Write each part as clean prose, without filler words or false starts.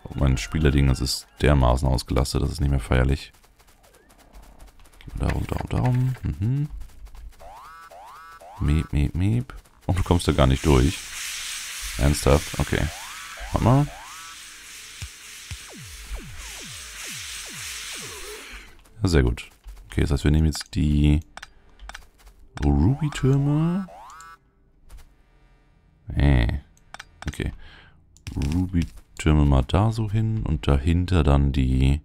Mein Spielerding, das ist dermaßen ausgelastet, das ist nicht mehr feierlich. Darum, darum. Mhm. Miep, miep, miep. Und du kommst da gar nicht durch. Ernsthaft? Okay. Warte mal. Ja, sehr gut. Okay, das heißt, wir nehmen jetzt die Ruby-Türme. Okay. Ruby-Türme mal da so hin und dahinter dann die...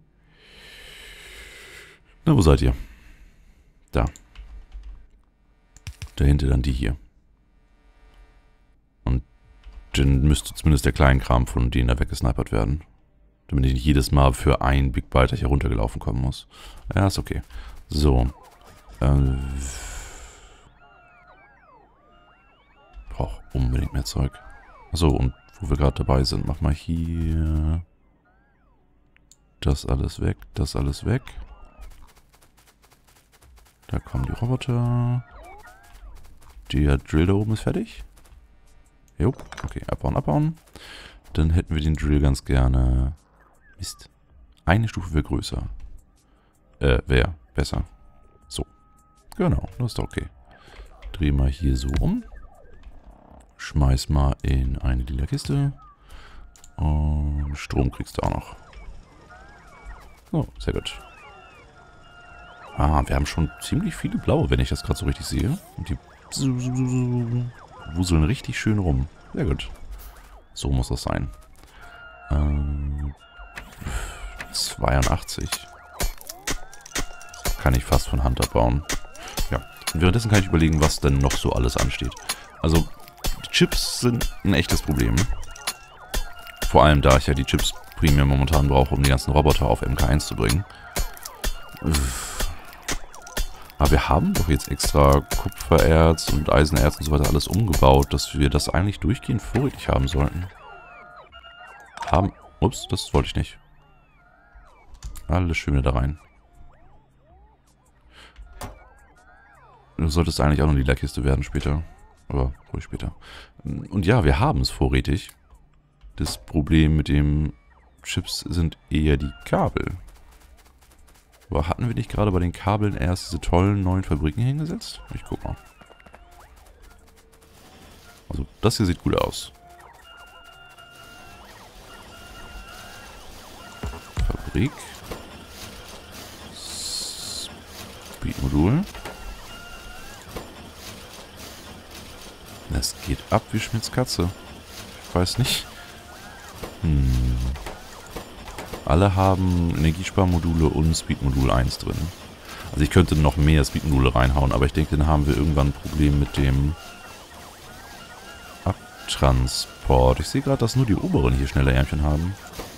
Na, wo seid ihr? Da. Dahinter dann die hier. Und dann müsste zumindest der Kleinkram von denen da weggesnipert werden. Damit ich nicht jedes Mal für ein Big Biter hier runtergelaufen kommen muss. Ja, ist okay. So. Brauche unbedingt mehr Zeug. Achso, und wo wir gerade dabei sind, mach mal hier das alles weg, das alles weg. Da kommen die Roboter. Der Drill da oben ist fertig. Jo, okay, abbauen, abbauen. Dann hätten wir den Drill ganz gerne... Mist. Eine Stufe wäre größer. Wäre besser. So. Genau, das ist doch okay. Dreh mal hier so um. Schmeiß mal in eine lila Kiste. Und Strom kriegst du auch noch. So, sehr gut. Ah, wir haben schon ziemlich viele blaue, wenn ich das gerade so richtig sehe. Und die wuseln richtig schön rum. Sehr gut. So muss das sein. 82. Kann ich fast von Hand abbauen. Ja. Und währenddessen kann ich überlegen, was denn noch so alles ansteht. Also, die Chips sind ein echtes Problem. Vor allem, da ich ja die Chips primär momentan brauche, um die ganzen Roboter auf MK1 zu bringen. Aber wir haben doch jetzt extra Kupfererz und Eisenerz und so weiter alles umgebaut, dass wir das eigentlich durchgehend vorrätig haben sollten. Ups, das wollte ich nicht. Alles schön wieder da rein. Du solltest eigentlich auch noch die Lila-Kiste werden später. Aber ruhig später. Und ja, wir haben es vorrätig. Das Problem mit dem Chips sind eher die Kabel. Aber hatten wir nicht gerade bei den Kabeln erst diese tollen neuen Fabriken hingesetzt? Ich guck mal. Also, das hier sieht gut aus. Fabrik. Speedmodul. Das geht ab wie Schmitz Katze. Ich weiß nicht. Alle haben Energiesparmodule und Speedmodul 1 drin. Also ich könnte noch mehr Speedmodule reinhauen, aber ich denke, dann haben wir irgendwann ein Problem mit dem Abtransport. Ich sehe gerade, dass nur die oberen hier schneller Ärmchen haben.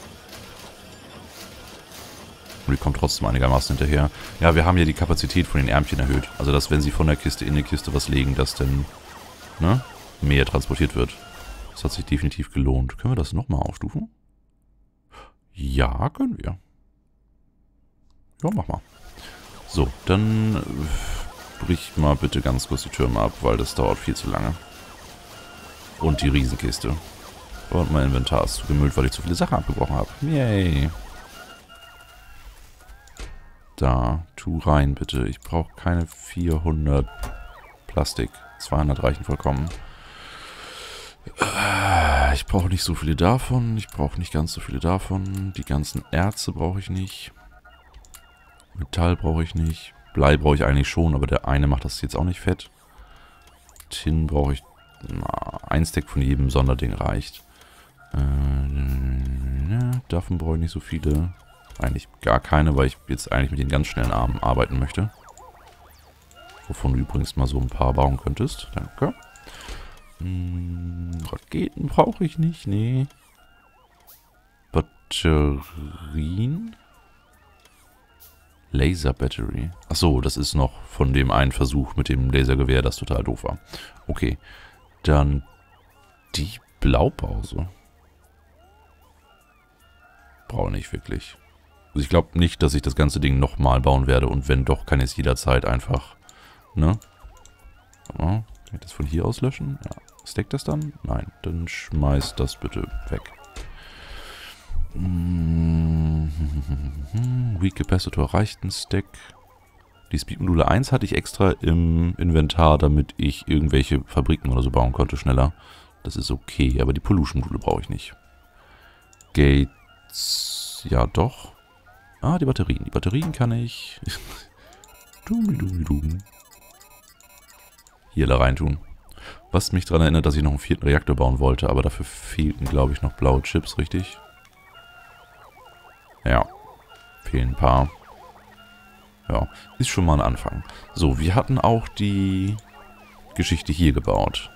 Und die kommt trotzdem einigermaßen hinterher. Ja, wir haben ja die Kapazität von den Ärmchen erhöht. Also dass, wenn sie von der Kiste in die Kiste was legen, dass dann mehr transportiert wird. Das hat sich definitiv gelohnt. Können wir das nochmal aufstufen? Ja, können wir. Ja, mach mal. So, dann brich mal bitte ganz kurz die Türme ab, weil das dauert viel zu lange. Und die Riesenkiste. Und mein Inventar ist zugemüllt, weil ich zu viele Sachen abgebrochen habe. Yay. Da, tu rein bitte. Ich brauche keine 400 Plastik. 200 reichen vollkommen. Ich brauche nicht so viele davon. Ich brauche nicht ganz so viele davon. Die ganzen Erze brauche ich nicht. Metall brauche ich nicht. Blei brauche ich eigentlich schon, aber der eine macht das jetzt auch nicht fett. Tin brauche ich... ein Stack von jedem Sonderding reicht. Davon brauche ich nicht so viele. Eigentlich gar keine, weil ich jetzt eigentlich mit den ganz schnellen Armen arbeiten möchte. Wovon du übrigens mal so ein paar bauen könntest. Danke. Raketen brauche ich nicht, nee. Batterien? Laser Battery. Achso, das ist noch von dem einen Versuch mit dem Lasergewehr, das total doof war. Okay, dann die Blaupause. Brauche nicht wirklich. Also ich glaube nicht, dass ich das ganze Ding nochmal bauen werde. Und wenn doch, kann ich es jederzeit einfach, ne? Kann ich das von hier aus löschen? Ja. Stackt das dann? Nein, dann schmeiß das bitte weg. Weak Capacitor reicht ein Stack. Die Speed-Module 1 hatte ich extra im Inventar, damit ich irgendwelche Fabriken oder so bauen konnte schneller. Das ist okay, aber die Pollution-Module brauche ich nicht. Gates, ja doch. Ah, die Batterien. Die Batterien kann ich hier da rein tun. Was mich daran erinnert, dass ich noch einen 4. Reaktor bauen wollte, aber dafür fehlten, glaube ich, noch blaue Chips, richtig? Ja, fehlen ein paar. Ja, ist schon mal ein Anfang. So, wir hatten auch die Geschichte hier gebaut.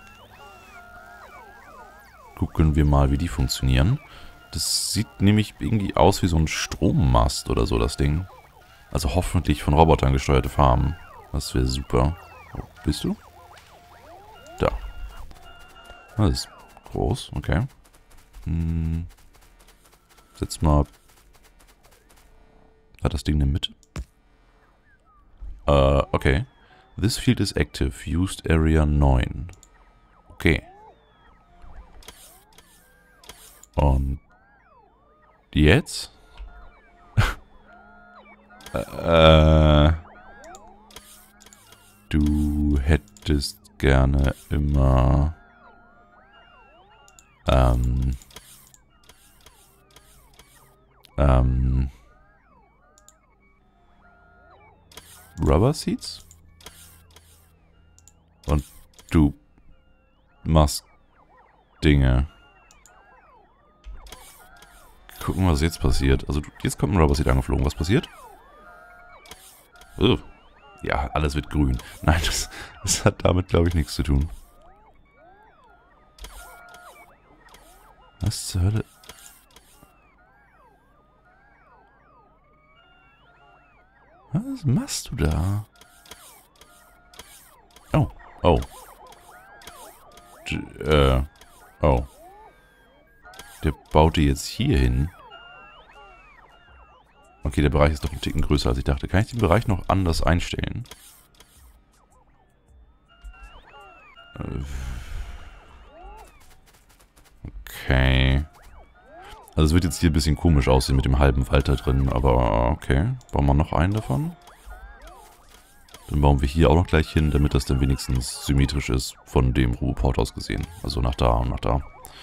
Gucken wir mal, wie die funktionieren. Das sieht nämlich irgendwie aus wie so ein Strommast oder so, das Ding. Also hoffentlich von Robotern gesteuerte Farmen. Das wäre super. Wo bist du? Da. Das ist groß, okay. Setz mal... Hat das Ding in der Mitte? Okay. This field is active. Used Area 9. Okay. Und jetzt? Du hättest gerne immer Rubber Seeds? Und du machst Dinge. Gucken, was jetzt passiert. Also jetzt kommt ein Rubber Seed angeflogen. Was passiert? Oh. Ja, alles wird grün. Nein, das hat damit, glaube ich, nichts zu tun. Was zur Hölle? Was machst du da? Oh, oh. Oh. Der baut die jetzt hier hin. Okay, der Bereich ist doch ein Ticken größer, als ich dachte. Kann ich den Bereich noch anders einstellen? Okay. Also es wird jetzt hier ein bisschen komisch aussehen mit dem halben Wald da drin, aber okay. Bauen wir noch einen davon. Dann bauen wir hier auch noch gleich hin, damit das dann wenigstens symmetrisch ist von dem Ruheport aus gesehen. Also nach da und nach da.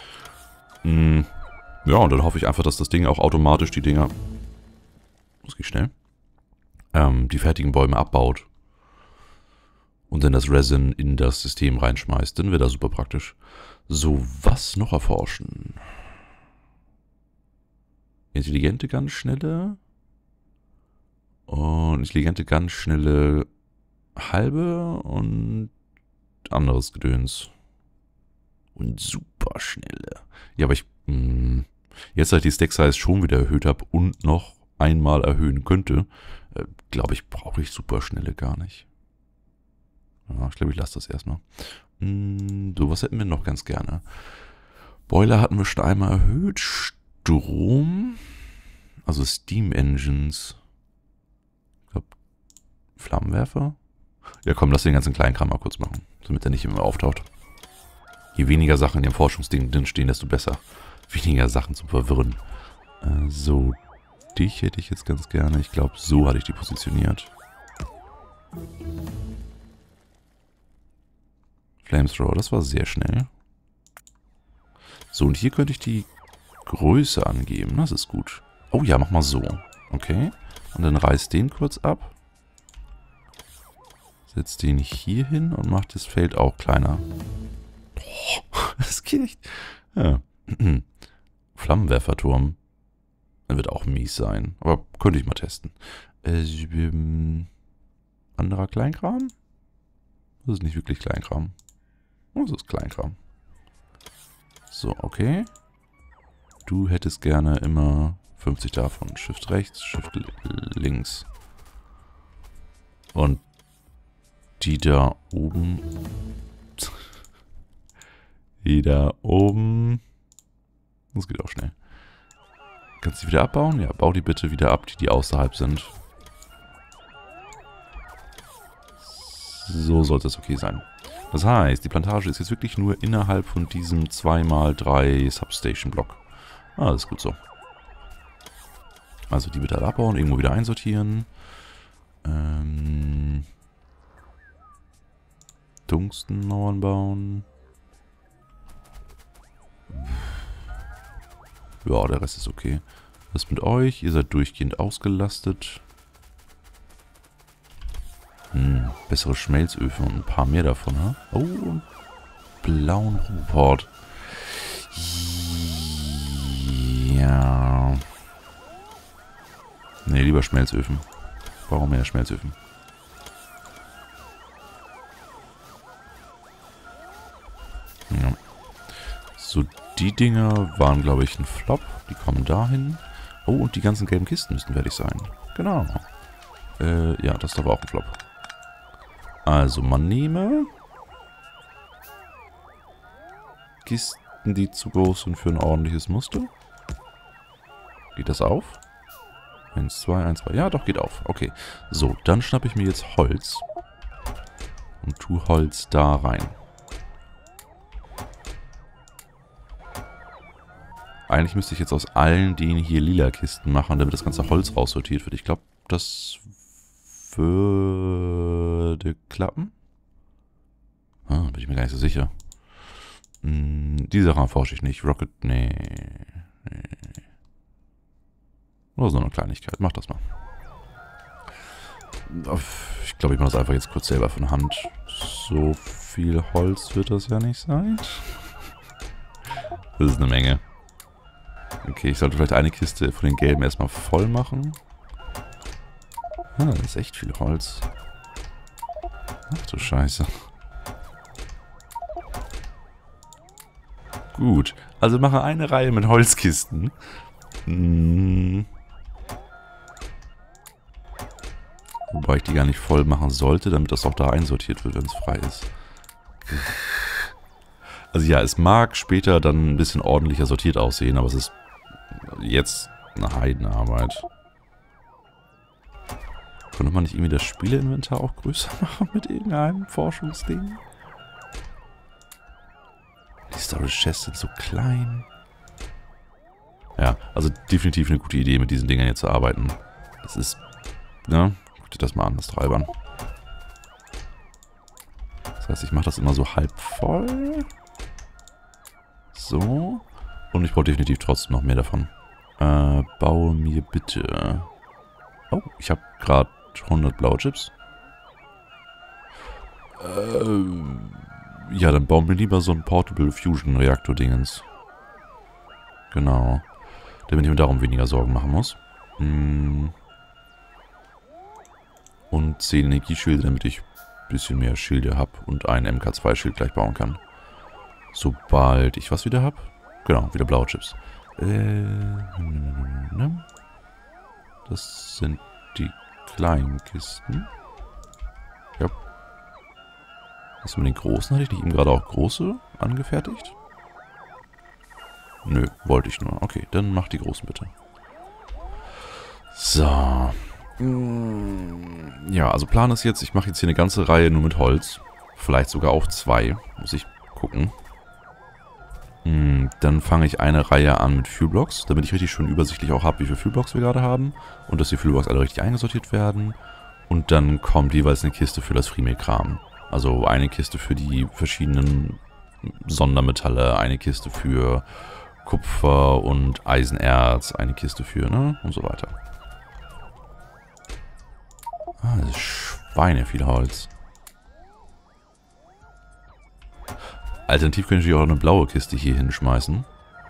Ja, und dann hoffe ich einfach, dass das Ding auch automatisch die Dinger... Das geht schnell. Die fertigen Bäume abbaut. Und dann das Resin in das System reinschmeißt. Dann wäre das super praktisch. So, was noch erforschen? Intelligente ganz schnelle. Und intelligente ganz schnelle halbe und anderes Gedöns. Und super schnelle. Ja, aber ich... jetzt, da ich die Stack-Size schon wieder erhöht habe und noch einmal erhöhen könnte, glaube ich, brauche ich super schnelle gar nicht. Ja, ich glaube, ich lasse das erstmal. So, was hätten wir noch ganz gerne? Boiler hatten wir schon einmal erhöht. Strom. Also Steam Engines. Ich glaube, Flammenwerfer. Ja komm, lass den ganzen Kleinkram mal kurz machen, damit er nicht immer auftaucht. Je weniger Sachen in dem Forschungsding drin stehen, desto besser. Weniger Sachen zum Verwirren. So, dich hätte ich jetzt ganz gerne. Ich glaube, so hatte ich die positioniert. Flamethrower, das war sehr schnell. So, und hier könnte ich die Größe angeben. Das ist gut. Oh ja, mach mal so. Okay. Und dann reiß den kurz ab. Setz den hier hin und mach das Feld auch kleiner. Oh, das geht echt. Ja. Flammenwerferturm. Dann wird auch mies sein. Aber könnte ich mal testen. Anderer Kleinkram? Das ist nicht wirklich Kleinkram. Das ist Kleinkram. So, okay. Du hättest gerne immer 50 davon. Shift rechts, Shift links. Und die da oben... Die da oben... Das geht auch schnell. Kannst du die wieder abbauen? Ja, bau die bitte wieder ab, die außerhalb sind. So sollte es okay sein. Das heißt, die Plantage ist jetzt wirklich nur innerhalb von diesem 2×3 Substation-Block. Ah, das ist gut so. Also die bitte alle abbauen, irgendwo wieder einsortieren. Tungstenmauern bauen. Ja, der Rest ist okay. Was ist mit euch? Ihr seid durchgehend ausgelastet. Bessere Schmelzöfen und ein paar mehr davon, ne? Oh, und blauen Ruport. Ja. Ne, lieber Schmelzöfen. Warum mehr Schmelzöfen? Ja. So, die Dinger waren, glaube ich, ein Flop. Die kommen dahin. Oh, und die ganzen gelben Kisten müssten fertig sein. Genau. Ja, das da war auch ein Flop. Also, man nehme Kisten, die zu groß sind für ein ordentliches Muster. Geht das auf? 1, 2, 1, 2. Ja, doch, geht auf. Okay. So, dann schnappe ich mir jetzt Holz. Und tue Holz da rein. Eigentlich müsste ich jetzt aus allen den hier lila Kisten machen, damit das ganze Holz raussortiert wird. Ich glaube, das würde klappen. Bin ich mir gar nicht so sicher. Die Sache erforsche ich nicht. Rocket, nee. Nur so eine Kleinigkeit. Mach das mal. Ich glaube, ich mache das einfach jetzt kurz selber von Hand. So viel Holz wird das ja nicht sein. Das ist eine Menge. Okay, ich sollte vielleicht eine Kiste von den gelben erstmal voll machen. Das ist echt viel Holz. Ach du Scheiße. Gut, also mache eine Reihe mit Holzkisten. Wobei ich die gar nicht voll machen sollte, damit das auch da einsortiert wird, wenn es frei ist. Also ja, es mag später dann ein bisschen ordentlicher sortiert aussehen, aber es ist jetzt eine Heidenarbeit. Könnte man nicht irgendwie das Spieleinventar auch größer machen mit irgendeinem Forschungsding? Die Storage Chests sind so klein. Ja, also definitiv eine gute Idee, mit diesen Dingern hier zu arbeiten. Das ist, ne? Guck dir das mal an, das Treibern. Das heißt, ich mache das immer so halb voll. So. Und ich brauche definitiv trotzdem noch mehr davon. Baue mir bitte... Oh, ich habe gerade 100 blaue Chips. Ja, dann bauen wir lieber so ein Portable Fusion Reaktor Dingens. Genau. Damit ich mir darum weniger Sorgen machen muss. Und 10 Energieschilde, damit ich ein bisschen mehr Schilde habe und einen MK2-Schild gleich bauen kann. Sobald ich was wieder habe. Genau, wieder blaue Chips. Das sind die kleinen Kisten. Ja. Was mit den großen? Hatte ich nicht eben gerade auch große angefertigt? Nö, wollte ich nur. Okay, dann mach die großen bitte. So. Ja, also Plan ist jetzt, ich mache jetzt hier eine ganze Reihe nur mit Holz. Vielleicht sogar auch 2. Muss ich gucken. Dann fange ich eine Reihe an mit Fuelblocks, damit ich richtig schön übersichtlich auch habe, wie viele Fuelblocks wir gerade haben. Und dass die Fuelblocks alle richtig eingesortiert werden. Und dann kommt jeweils eine Kiste für das Freemail-Kram. Also eine Kiste für die verschiedenen Sondermetalle, eine Kiste für Kupfer und Eisenerz, eine Kiste für, ne? Und so weiter. Ah, das ist Schweine viel Holz. Alternativ könnte ich auch eine blaue Kiste hier hinschmeißen.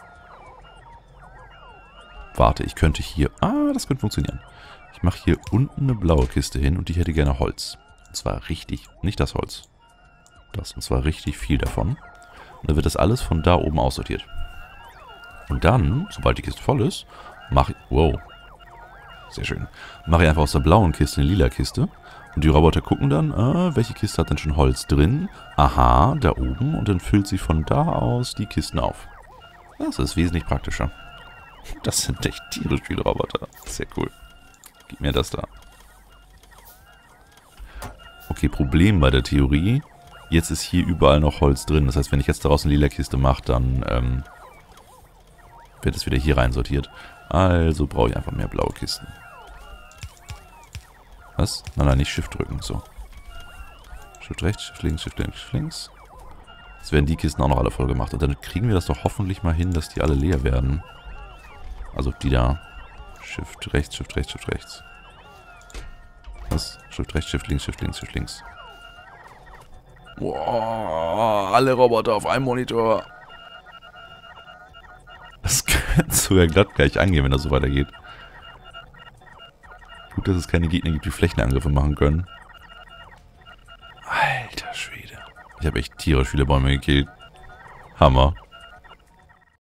Warte, ich könnte hier... Ah, das könnte funktionieren. Ich mache hier unten eine blaue Kiste hin und die hätte gerne Holz. Und zwar richtig, nicht das Holz. Das, und zwar richtig viel davon. Und dann wird das alles von da oben aussortiert. Und dann, sobald die Kiste voll ist, mache ich... Wow. Sehr schön. Mache ich einfach aus der blauen Kiste eine lila Kiste. Und die Roboter gucken dann, welche Kiste hat denn schon Holz drin? Aha, da oben. Und dann füllt sie von da aus die Kisten auf. Das ist wesentlich praktischer. Das sind echt tierisch viele Roboter. Sehr cool. Gib mir das da. Okay, Problem bei der Theorie. Jetzt ist hier überall noch Holz drin. Das heißt, wenn ich jetzt daraus eine lila Kiste mache, dann wird es wieder hier rein sortiert. Also brauche ich einfach mehr blaue Kisten. Was? Nein, nicht Shift drücken. So. Shift rechts, Shift links, Shift links, Shift links. Jetzt werden die Kisten auch noch alle voll gemacht. Und dann kriegen wir das doch hoffentlich mal hin, dass die alle leer werden. Also die da. Shift rechts, Shift rechts, Shift rechts. Was? Shift rechts, Shift links, Shift links, Shift links. Boah, alle Roboter auf einem Monitor. Das könnte sogar glatt gleich angehen, wenn das so weitergeht. Gut, dass es keine Gegner gibt, die Flächenangriffe machen können. Alter Schwede. Ich habe echt tierisch viele Bäume gekillt. Hammer.